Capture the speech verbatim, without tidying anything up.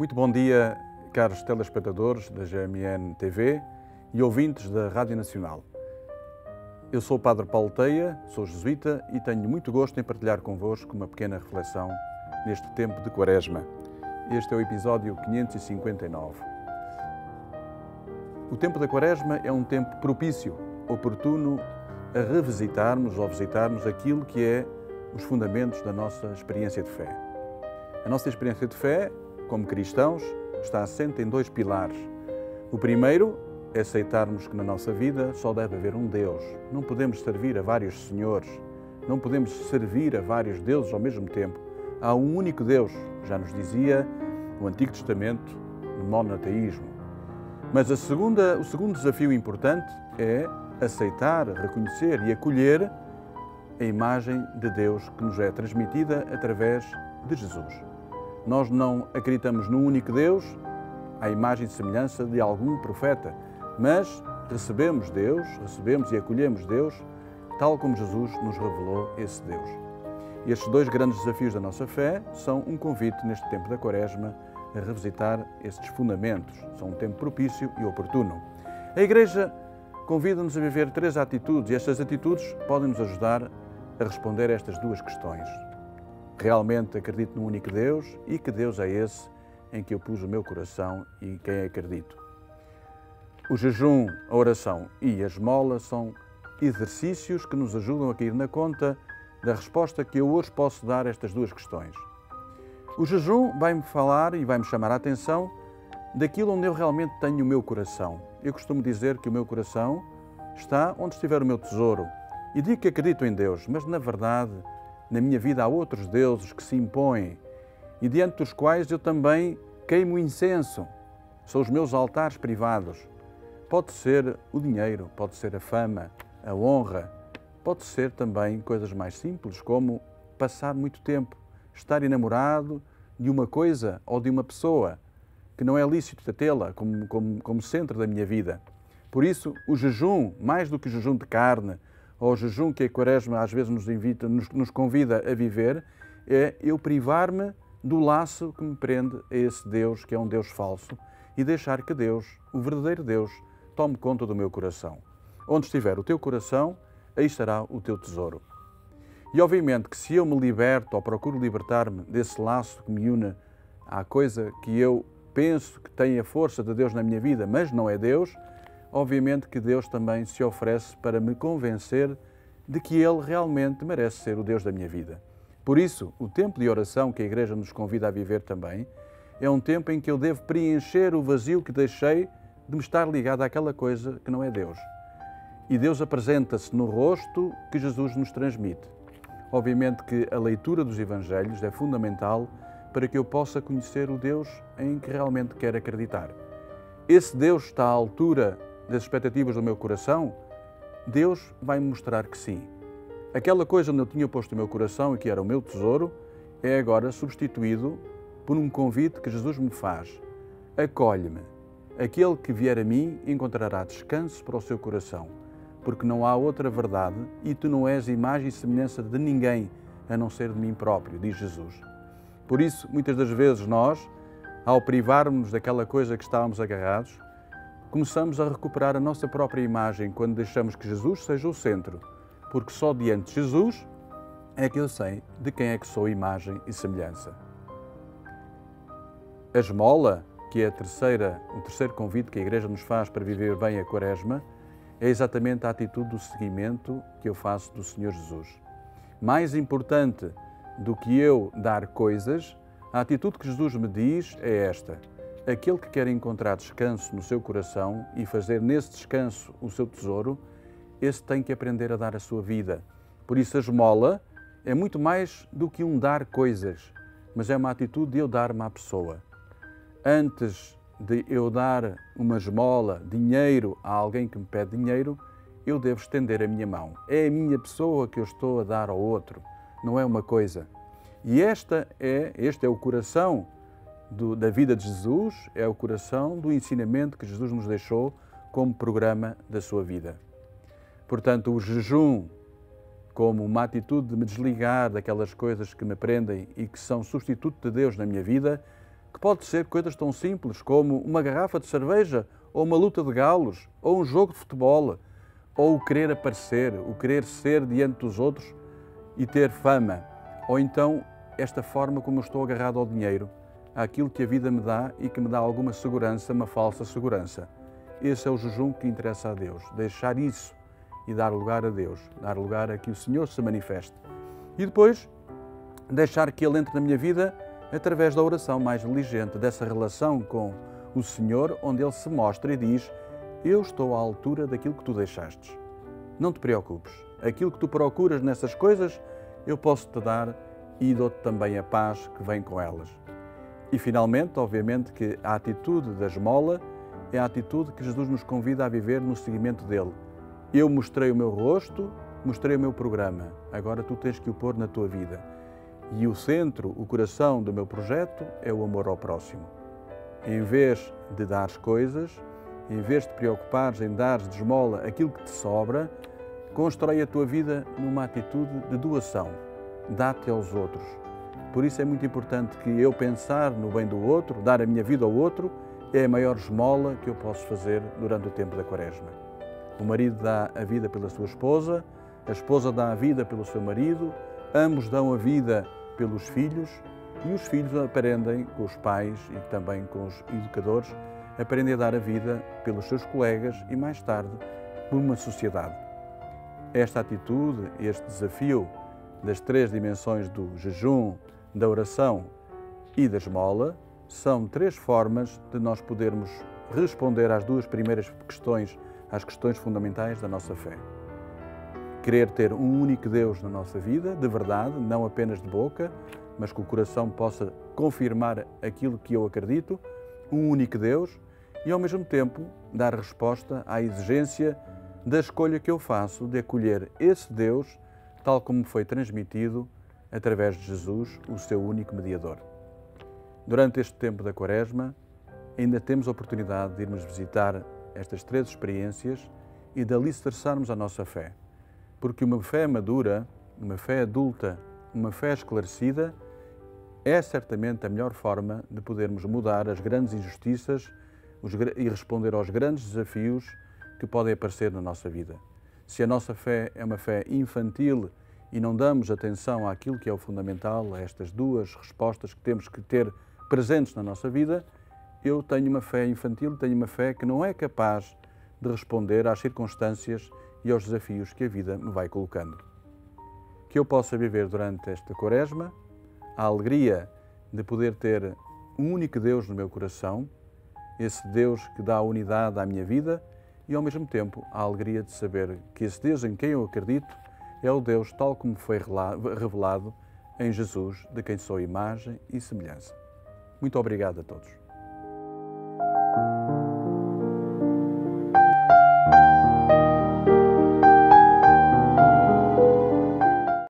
Muito bom dia, caros telespectadores da G M N T V e ouvintes da Rádio Nacional. Eu sou o Padre Paulo Teia, sou jesuíta e tenho muito gosto em partilhar convosco uma pequena reflexão neste tempo de Quaresma. Este é o episódio quinhentos e cinquenta e nove. O tempo da Quaresma é um tempo propício, oportuno a revisitarmos ou visitarmos aquilo que é os fundamentos da nossa experiência de fé. A nossa experiência de fé, como cristãos, está assente em dois pilares. O primeiro é aceitarmos que na nossa vida só deve haver um Deus. Não podemos servir a vários senhores, não podemos servir a vários deuses ao mesmo tempo. Há um único Deus, já nos dizia o Antigo Testamento, no monoteísmo. Mas a segunda, o segundo desafio importante é aceitar, reconhecer e acolher a imagem de Deus que nos é transmitida através de Jesus. Nós não acreditamos num único Deus, à imagem e semelhança de algum profeta, mas recebemos Deus, recebemos e acolhemos Deus, tal como Jesus nos revelou esse Deus. Estes dois grandes desafios da nossa fé são um convite neste tempo da Quaresma a revisitar estes fundamentos. São um tempo propício e oportuno. A Igreja convida-nos a viver três atitudes e estas atitudes podem nos ajudar a responder a estas duas questões. Realmente acredito num único Deus e que Deus é esse em que eu pus o meu coração e em quem acredito. O jejum, a oração e a esmola são exercícios que nos ajudam a cair na conta da resposta que eu hoje posso dar a estas duas questões. O jejum vai-me falar e vai-me chamar a atenção daquilo onde eu realmente tenho o meu coração. Eu costumo dizer que o meu coração está onde estiver o meu tesouro. E digo que acredito em Deus, mas na verdade, na minha vida há outros deuses que se impõem e diante dos quais eu também queimo incenso. São os meus altares privados. Pode ser o dinheiro, pode ser a fama, a honra, pode ser também coisas mais simples, como passar muito tempo, estar enamorado de uma coisa ou de uma pessoa que não é lícito tê-la como, como, como centro da minha vida. Por isso, o jejum, mais do que o jejum de carne, ou o jejum que a Quaresma às vezes nos invita, nos, nos convida a viver, é eu privar-me do laço que me prende a esse Deus, que é um Deus falso, e deixar que Deus, o verdadeiro Deus, tome conta do meu coração. Onde estiver o teu coração, aí estará o teu tesouro. E obviamente que se eu me liberto ou procuro libertar-me desse laço que me une à coisa que eu penso que tem a força de Deus na minha vida, mas não é Deus, obviamente que Deus também se oferece para me convencer de que Ele realmente merece ser o Deus da minha vida. Por isso, o tempo de oração que a Igreja nos convida a viver também é um tempo em que eu devo preencher o vazio que deixei de me estar ligado àquela coisa que não é Deus. E Deus apresenta-se no rosto que Jesus nos transmite. Obviamente que a leitura dos Evangelhos é fundamental para que eu possa conhecer o Deus em que realmente quero acreditar. Esse Deus está à altura das expectativas do meu coração? Deus vai me mostrar que sim. Aquela coisa onde eu tinha posto o meu coração e que era o meu tesouro é agora substituído por um convite que Jesus me faz. Acolhe-me. Aquele que vier a mim encontrará descanso para o seu coração, porque não há outra verdade e tu não és imagem e semelhança de ninguém a não ser de mim próprio, diz Jesus. Por isso, muitas das vezes nós, ao privarmos daquela coisa que estávamos agarrados, começamos a recuperar a nossa própria imagem quando deixamos que Jesus seja o centro, porque só diante de Jesus é que eu sei de quem é que sou imagem e semelhança. A esmola, que é a terceira, o terceiro convite que a Igreja nos faz para viver bem a Quaresma, é exatamente a atitude do seguimento que eu faço do Senhor Jesus. Mais importante do que eu dar coisas, a atitude que Jesus me diz é esta: aquele que quer encontrar descanso no seu coração e fazer nesse descanso o seu tesouro, esse tem que aprender a dar a sua vida. Por isso a esmola é muito mais do que um dar coisas, mas é uma atitude de eu dar-me à pessoa. Antes de eu dar uma esmola, dinheiro, a alguém que me pede dinheiro, eu devo estender a minha mão. É a minha pessoa que eu estou a dar ao outro, não é uma coisa. E esta é, este é o coração do, da vida de Jesus, é o coração do ensinamento que Jesus nos deixou como programa da sua vida. Portanto, o jejum, como uma atitude de me desligar daquelas coisas que me prendem e que são substituto de Deus na minha vida, que pode ser coisas tão simples como uma garrafa de cerveja, ou uma luta de galos, ou um jogo de futebol, ou o querer aparecer, o querer ser diante dos outros e ter fama, ou então esta forma como eu estou agarrado ao dinheiro, àquilo que a vida me dá e que me dá alguma segurança, uma falsa segurança. Esse é o jejum que interessa a Deus, deixar isso e dar lugar a Deus, dar lugar a que o Senhor se manifeste. E depois, deixar que Ele entre na minha vida através da oração mais diligente, dessa relação com o Senhor, onde Ele se mostra e diz: eu estou à altura daquilo que tu deixastes. Não te preocupes, aquilo que tu procuras nessas coisas, eu posso te dar e dou-te também a paz que vem com elas. E finalmente, obviamente, que a atitude da esmola é a atitude que Jesus nos convida a viver no seguimento dele. Eu mostrei o meu rosto, mostrei o meu programa, agora tu tens que o pôr na tua vida. E o centro, o coração do meu projeto é o amor ao próximo. Em vez de dares coisas, em vez de te preocupares em dares de esmola aquilo que te sobra, constrói a tua vida numa atitude de doação. Dá-te aos outros. Por isso é muito importante que eu pensar no bem do outro, dar a minha vida ao outro, é a maior esmola que eu posso fazer durante o tempo da Quaresma. O marido dá a vida pela sua esposa, a esposa dá a vida pelo seu marido, ambos dão a vida pelos filhos e os filhos aprendem com os pais e também com os educadores, aprendem a dar a vida pelos seus colegas e mais tarde por uma sociedade. Esta atitude, este desafio das três dimensões do jejum, da oração e da esmola, são três formas de nós podermos responder às duas primeiras questões, às questões fundamentais da nossa fé. Querer ter um único Deus na nossa vida, de verdade, não apenas de boca, mas que o coração possa confirmar aquilo que eu acredito, um único Deus, e ao mesmo tempo dar resposta à exigência da escolha que eu faço de acolher esse Deus, tal como foi transmitido através de Jesus, o seu único mediador. Durante este tempo da Quaresma, ainda temos a oportunidade de irmos visitar estas três experiências e de alicerçarmos a nossa fé. Porque uma fé madura, uma fé adulta, uma fé esclarecida, é certamente a melhor forma de podermos mudar as grandes injustiças e responder aos grandes desafios que podem aparecer na nossa vida. Se a nossa fé é uma fé infantil e não damos atenção àquilo que é o fundamental, a estas duas respostas que temos que ter presentes na nossa vida, eu tenho uma fé infantil, tenho uma fé que não é capaz de responder às circunstâncias e aos desafios que a vida me vai colocando. Que eu possa viver durante esta Quaresma a alegria de poder ter um único Deus no meu coração, esse Deus que dá a unidade à minha vida e, ao mesmo tempo, a alegria de saber que esse Deus em quem eu acredito é o Deus tal como foi revelado em Jesus, de quem sou imagem e semelhança. Muito obrigado a todos.